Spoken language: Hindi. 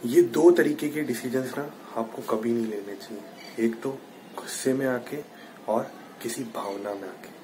ये दो तरीके के डिसीजंस ना आपको कभी नहीं लेने चाहिए। एक तो गुस्से में आके और किसी भावना में आके।